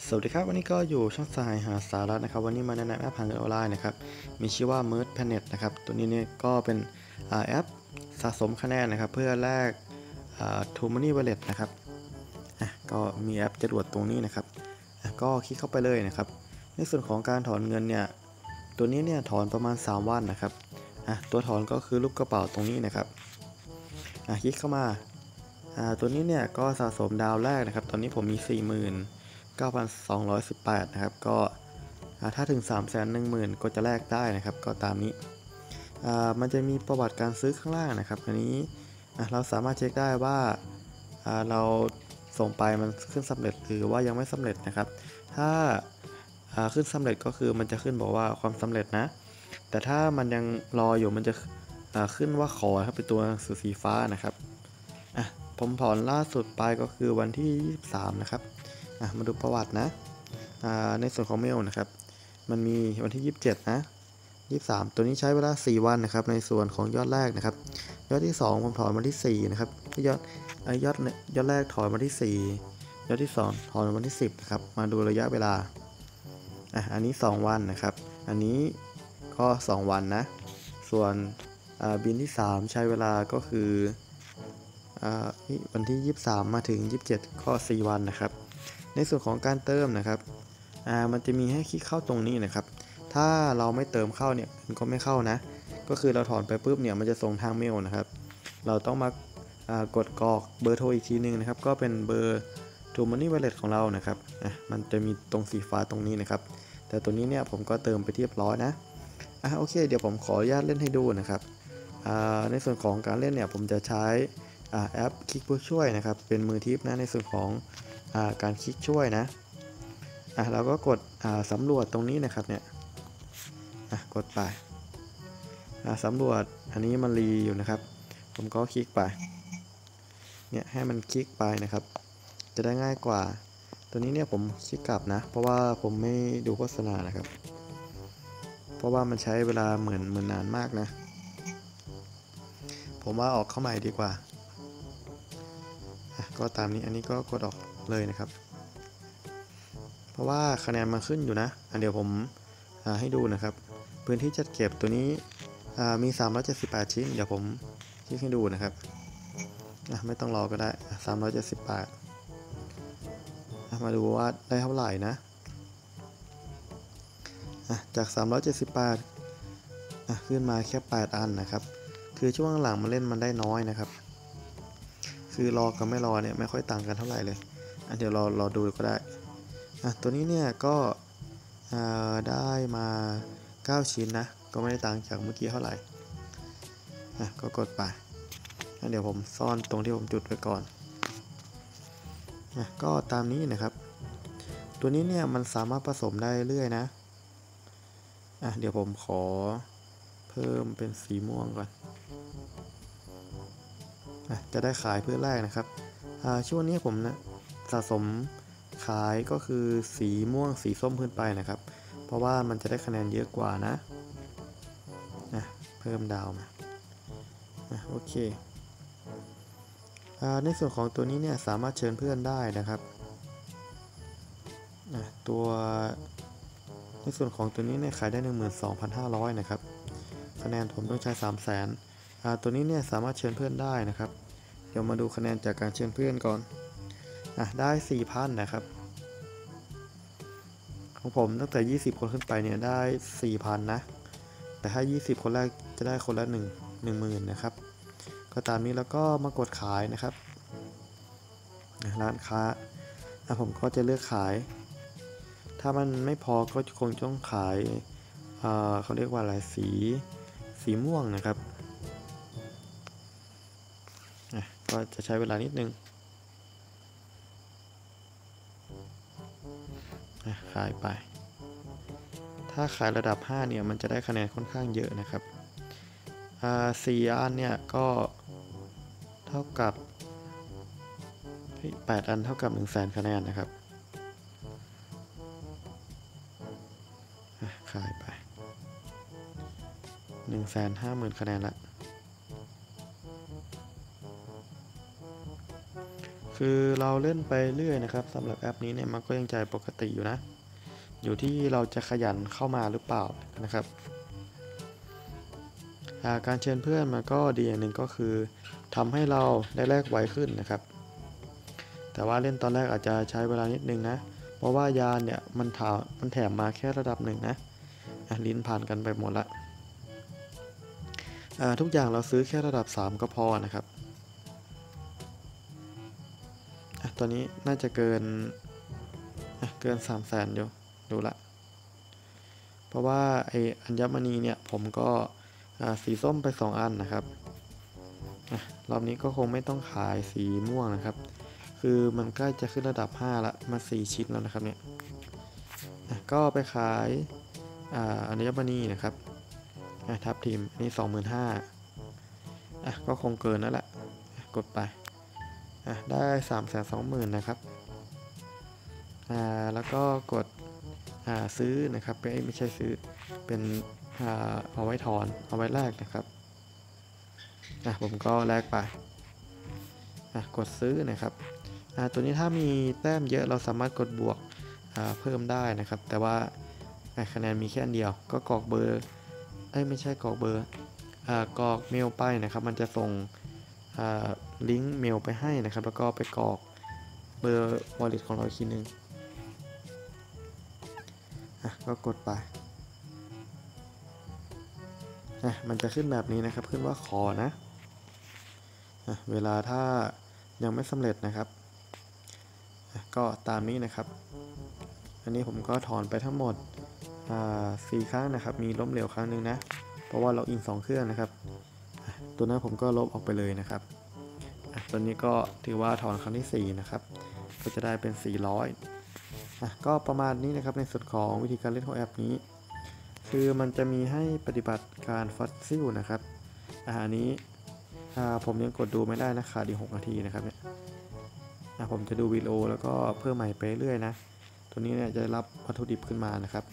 สวัสดีครับวันนี้ก็อยู่ช่องสายหาสาระนะครับวันนี้มาแนะนำแอปหาเงินออนไลน์นะครับมีชื่อว่า Merge Planet นะครับตัวนี้เนี่ยก็เป็นแอปสะสมคะแนนนะครับเพื่อแลกTrue Money Wallet นะครับก็มีแอปจรวดตรงนี้นะครับก็คลิกเข้าไปเลยนะครับในส่วนของการถอนเงินเนี่ยตัวนี้เนี่ยถอนประมาณ3วันนะครับตัวถอนก็คือรูปกระเป๋าตรงนี้นะครับคลิกเข้ามาตัวนี้เนี่ยก็สะสมดาวแรกนะครับตอนนี้ผมมี49,218นะครับก็ถ้าถึง310,000ก็จะแลกได้นะครับก็ตามนี้มันจะมีประวัติการซื้อข้างล่างนะครับอันนี้เราสามารถเช็คได้ว่าเราส่งไปมันขึ้นสำเร็จหรือว่ายังไม่สำเร็จนะครับถ้าขึ้นสำเร็จก็คือมันจะขึ้นบอกว่าความสำเร็จนะแต่ถ้ามันยังรออยู่มันจะขึ้นว่าขอครับเป็นตัวหนังสือสีฟ้านะครับผมถอนล่าสุดไปก็คือวันที่23นะครับมาดูประวัตินะในส่วนของเมลนะครับมันมีวันที่27นะ23ตัวนี้ใช้เวลา4วันนะครับในส่วนของยอดแรกนะครับยอดที่2ผมถอนวันที่4นะครับยอดแรกถอนวันที่4ยอดที่2ถอนวันที่10นะครับมาดูระยะเวลาอันนี้2วันนะครับอันนี้ก็2วันนะส่วนบินที่3ใช้เวลาก็คือวันที่23มาถึง27ก็4วันนะครับในส่วนของการเติมนะครับมันจะมีให้คลิกเข้าตรงนี้นะครับถ้าเราไม่เติมเข้าเนี่ยมันก็ไม่เข้านะก็คือเราถอนไปปุ๊บเนี่ยมันจะส่งทางเมลนะครับเราต้องมากดกรอกเบอร์โทรอีกทีนึงนะครับก็เป็นเบอร์ True Money Wallet ของเรานะครับมันจะมีตรงสีฟ้าตรงนี้นะครับแต่ตัวนี้เนี่ยผมก็เติมไปเรียบร้อยนะโอเคเดี๋ยวผมขออนุญาตเล่นให้ดูนะครับในส่วนของการเล่นเนี่ยผมจะใช้แอปคลิกเพื่อช่วยนะครับเป็นมือทิปนะในส่วนของการคลิกช่วยนะเราก็กดสำรวจตรงนี้นะครับเนี่ยกดไปสำรวจอันนี้มันรีอยู่นะครับผมก็คลิกไปเนี่ยให้มันคลิกไปนะครับจะได้ง่ายกว่าตัวนี้เนี่ยผมคลิกกลับนะเพราะว่าผมไม่ดูโฆษณานะครับเพราะว่ามันใช้เวลาเหมือนนานมากนะผมว่าออกเข้าใหม่ดีกว่าก็ตามนี้อันนี้ก็กดออกเลยนะครับเพราะว่าคะแนนมันขึ้นอยู่นะเดี๋ยวผมให้ดูนะครับพื้นที่จัดเก็บตัวนี้มี378ชิ้นเดี๋ยวผมคลิกให้ดูนะครับไม่ต้องรอก็ได้378มาดูว่าได้เท่าไหร่นะจาก378ขึ้นมาแค่8อันนะครับคือช่วงหลังมันเล่นมันได้น้อยนะครับคือรอกับไม่รอเนี่ยไม่ค่อยต่างกันเท่าไหร่เลยเดี๋ยวรอดูก็ได้ตัวนี้เนี่ยก็ได้มา9ชิ้นนะก็ไม่ได้ต่างจากเมื่อกี้เท่าไหร่ก็กดไปเดี๋ยวผมซ่อนตรงที่ผมจุดไว้ก่อนก็ตามนี้นะครับตัวนี้เนี่ยมันสามารถผสมได้เรื่อยนะเดี๋ยวผมขอเพิ่มเป็นสีม่วงก่อนจะได้ขายเพื่อแรกนะครับช่วงนี้ผมนะสะสมขายก็คือสีม่วงสีส้มขึ้นไปนะครับเพราะว่ามันจะได้คะแนนเยอะกว่านะเพิ่มดาวมาโอเคในส่วนของตัวนี้เนี่ยสามารถเชิญเพื่อนได้นะครับตัวในส่วนของตัวนี้เนี่ยขายได้ 12,500 นะครับคะแนนผมต้องใช้ 300,000ตัวนี้เนี่ยสามารถเชิญเพื่อนได้นะครับเดี๋ยวมาดูคะแนนจากการเชิญเพื่อนก่อนได้ 4,000 นะครับของผมตั้งแต่20คนขึ้นไปเนี่ยได้ 4,000 นะแต่ถ้า20คนแรกจะได้คนละ10,000นะครับก็ตามนี้แล้วก็มากดขายนะครับร้านค้าผมก็จะเลือกขายถ้ามันไม่พอก็คงต้องขายเขาเรียกว่าอะไรสีม่วงนะครับก็จะใช้เวลานิดนึงขายไปถ้าขายระดับ5เนี่ยมันจะได้คะแนนค่อนข้างเยอะนะครับ4อันเนี่ยก็เท่ากับ8อันเท่ากับ 100,000 คะแนนนะครับขายไป150,000 คะแนนละคือเราเล่นไปเรื่อยนะครับสำหรับแอปนี้เนี่ยมันก็ยังจ่ายปกติอยู่นะอยู่ที่เราจะขยันเข้ามาหรือเปล่านะครับการเชิญเพื่อนมันก็ดีอย่างหนึ่งก็คือทำให้เราได้แลกไวขึ้นนะครับแต่ว่าเล่นตอนแรกอาจจะใช้เวลานิดนึงนะเพราะว่ายานเนี่ยมันแถมมาแค่ระดับหนึ่งนะลิ้นผ่านกันไปหมดละทุกอย่างเราซื้อแค่ระดับ3ก็พอนะครับตอนนี้น่าจะเกิน300,000อยู่ดูละเพราะว่าไออัญมณีเนี่ยผมก็สีส้มไป2อันนะครับรอบนี้ก็คงไม่ต้องขายสีม่วงนะครับคือมันใกล้จะขึ้นระดับ5ละมา4ชิ้นแล้วนะครับเนี่ยก็ไปขายอัญมณีนะครับทับทีมนี่ 25,000ก็คงเกินนั่นแหละกดไปได้ 320,000นะครับแล้วก็กดซื้อนะครับไม่ใช่ซื้อเป็นเอาไว้ถอนเอาไว้แลกนะครับผมก็แลกไปกดซื้อนะครับตัวนี้ถ้ามีแต้มเยอะเราสามารถกดบวกเพิ่มได้นะครับแต่ว่าคะแนนมีแค่อันเดียวก็กรอกเบอร์ไม่ใช่กรอกเบอร์กรอกเมลไปนะครับมันจะส่งลิงก์เมลไปให้นะครับแล้วก็ไปกรอกเบอร์ wallet ของเราอีกทีนึงก็กดไปมันจะขึ้นแบบนี้นะครับขึ้นว่าขอนะเวลาถ้ายังไม่สำเร็จนะครับก็ตามนี้นะครับอันนี้ผมก็ถอนไปทั้งหมด4 ครั้งนะครับมีล้มเหลวครั้งหนึ่งนะเพราะว่าเราอิน2 เครื่องนะครับตัวนั้นผมก็ลบออกไปเลยนะครับตัวนี้ก็ถือว่าถอนครั้งที่4นะครับก็จะได้เป็น400ก็ประมาณนี้นะครับในส่วนของวิธีการเล่นของแอปนี้คือมันจะมีให้ปฏิบัติการฟอสซิลนะครับอันนี้ผมยังกดดูไม่ได้นะขาดอีก6 นาทีนะครับเนี่ยผมจะดูวิดีโอแล้วก็เพิ่มใหม่ไปเรื่อยนะตัวนี้เนี่ยจะรับวัตถุดิบขึ้นมานะครับ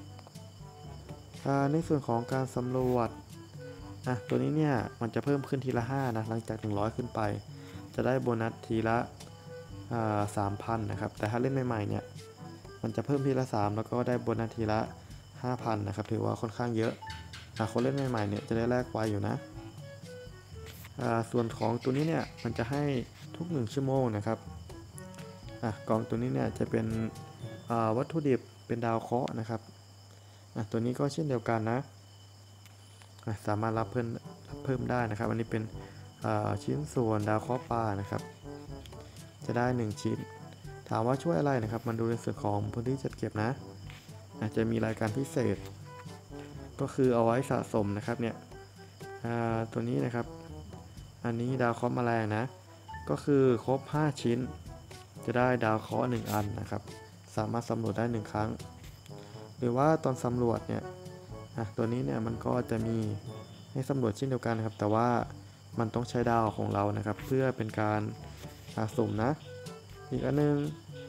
ในส่วนของการสำรวจตัวนี้เนี่ยมันจะเพิ่มขึ้นทีละ5นะหลังจาก100ขึ้นไปจะได้โบนัสทีละ3,000นะครับแต่ถ้าเล่นใหม่ๆเนี่ยมันจะเพิ่มทีละ3แล้วก็ได้โบนัสทีละ5,000นะครับถือว่าค่อนข้างเยอะคนเล่นใหม่ๆเนี่ยจะได้แลกไวอยู่นะส่วนของตัวนี้เนี่ยมันจะให้ทุก1 ชั่วโมงนะครับกล่องตัวนี้เนี่ยจะเป็นวัตถุดิบเป็นดาวเคราะห์นะครับตัวนี้ก็เช่นเดียวกันนะสามารถรับเพิ่มได้นะครับอันนี้เป็นชิ้นส่วนดาวเคราะห์ปลานะครับจะได้1 ชิ้นถามว่าช่วยอะไรนะครับมันดูในส่วนของพื้นที่จัดเก็บนะอาจจะมีรายการพิเศษก็คือเอาไว้สะสมนะครับเนี่ยตัวนี้นะครับอันนี้ดาวเคราะห์แมลงนะก็คือครบ5 ชิ้นจะได้ดาวเคราะห์1 อันนะครับสามารถสำรวจได้1 ครั้งหรือว่าตอนสำรวจเนี่ยตัวนี้เนี่ยมันก็จะมีให้สำรวจเช่นเดียวกันนะครับแต่ว่ามันต้องใช้ดาวของเรานะครับเพื่อเป็นการสุ่มนะอีกอันนึง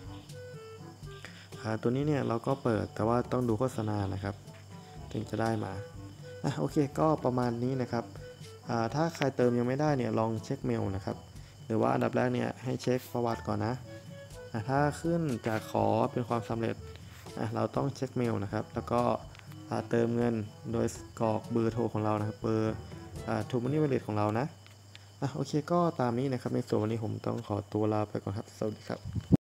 ตัวนี้เนี่ยเราก็เปิดแต่ว่าต้องดูโฆษณานะครับถึงจะได้มาโอเคก็ประมาณนี้นะครับถ้าใครเติมยังไม่ได้เนี่ยลองเช็คเมลนะครับหรือว่าอันดับแรกเนี่ยให้เช็คประวัติก่อนนะถ้าขึ้นจากขอเป็นความสำเร็จเราต้องเช็คเมลนะครับแล้วก็เติมเงินโดยกรอกเบอร์โทรของเรานะครับเบอร์ทูมันนี่วอลเล็ตของเรานะโอเคก็ตามนี้นะครับในส่วนวันนี้ผมต้องขอตัวลาไปก่อนครับสวัสดีครับ